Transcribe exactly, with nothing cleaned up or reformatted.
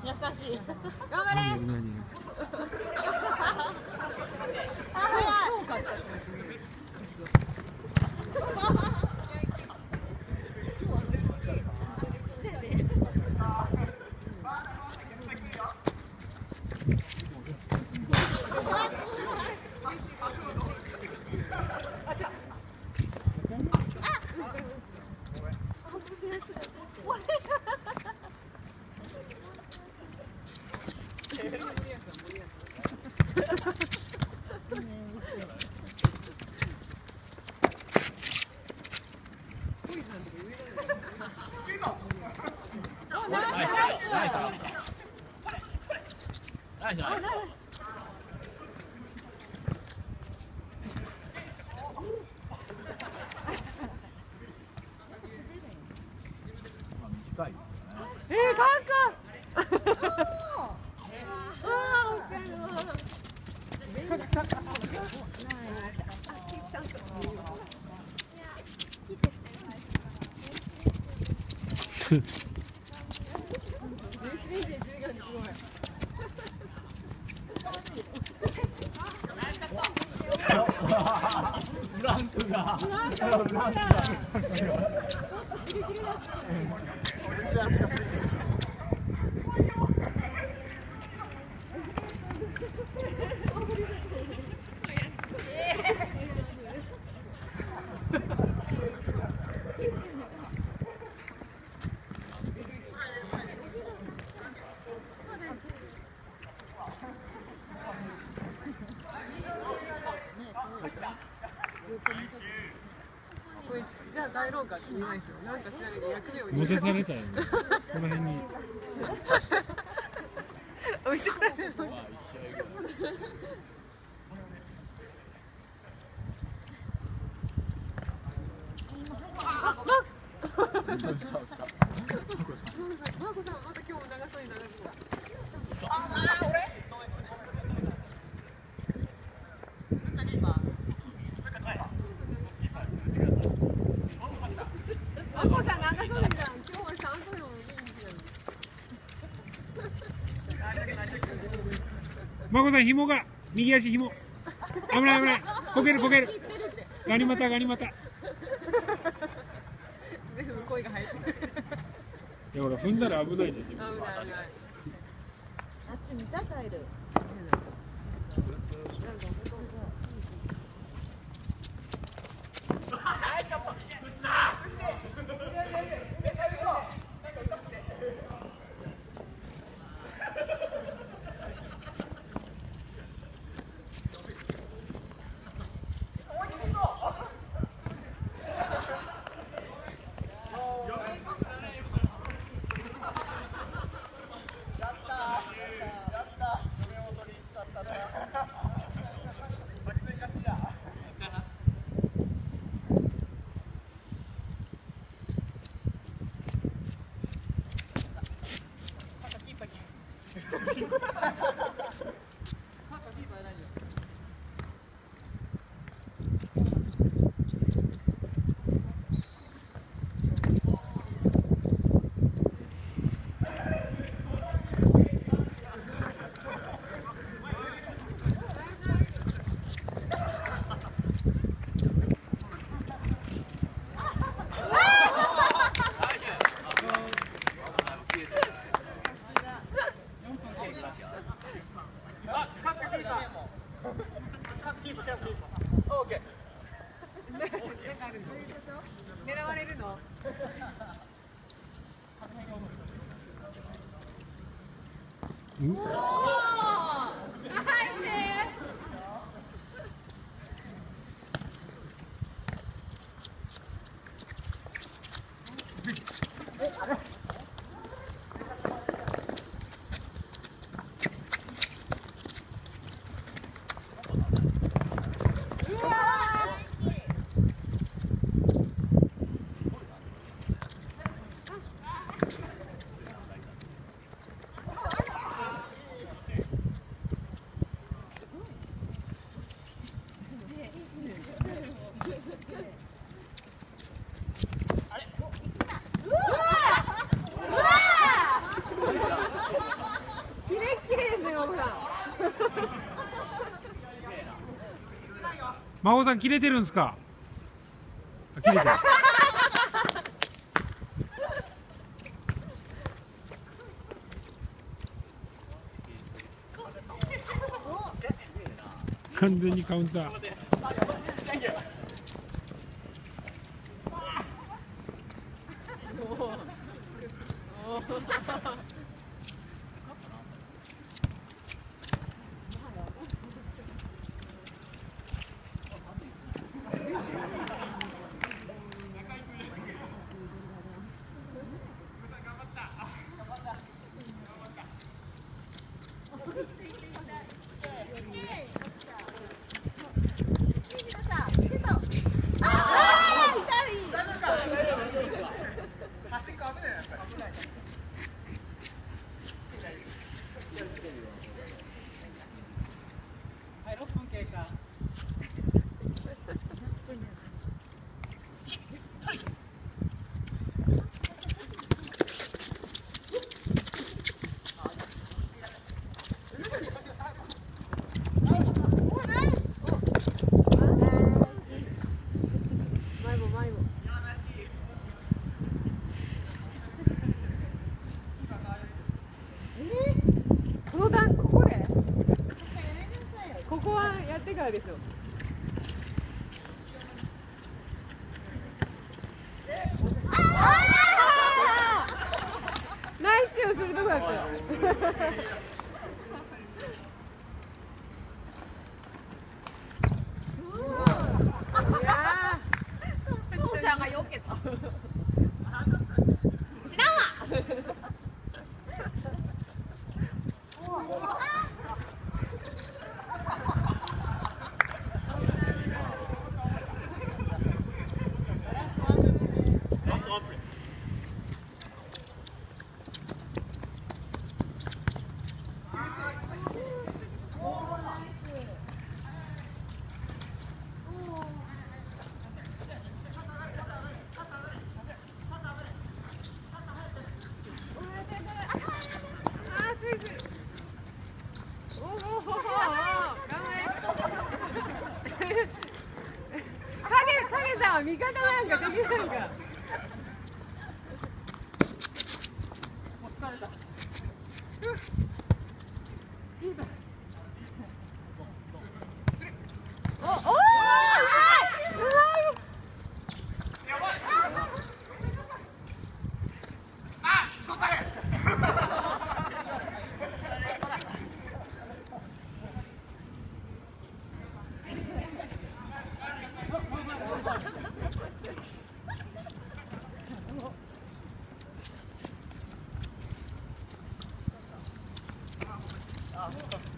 しい。頑張れ。あ、早い。えー、カンカン。 ブランクが。ブランクが。 これじゃあ帰ろうかって言えないですよ。なんか知らないけど役目を持たされたよね。この辺に。 おいしさね。マコさんまた今日長そうに長そうだ。ああ俺。マコさん長そうじゃん。今日は三分のいいんじゃん。 まこさん紐が右足紐。危ない危ない。こけるこける。ガニ股ガニ股。 全部声が入ってる。 いやほら踏んだら危ないで。 危ない危ない。 あっち見たタイル。 狙われるの？ うん。 真帆さん切れてるんですか。あ、切れてる。完全にカウンター。 はい、ろっぷん経過。 この段ここでここはやってからでしょ。ナイスショーするとこだったよ。いやー、父ちゃんがよけた。知らんわ。影さんは味方なんかできないんか。おおー、うまい。 あ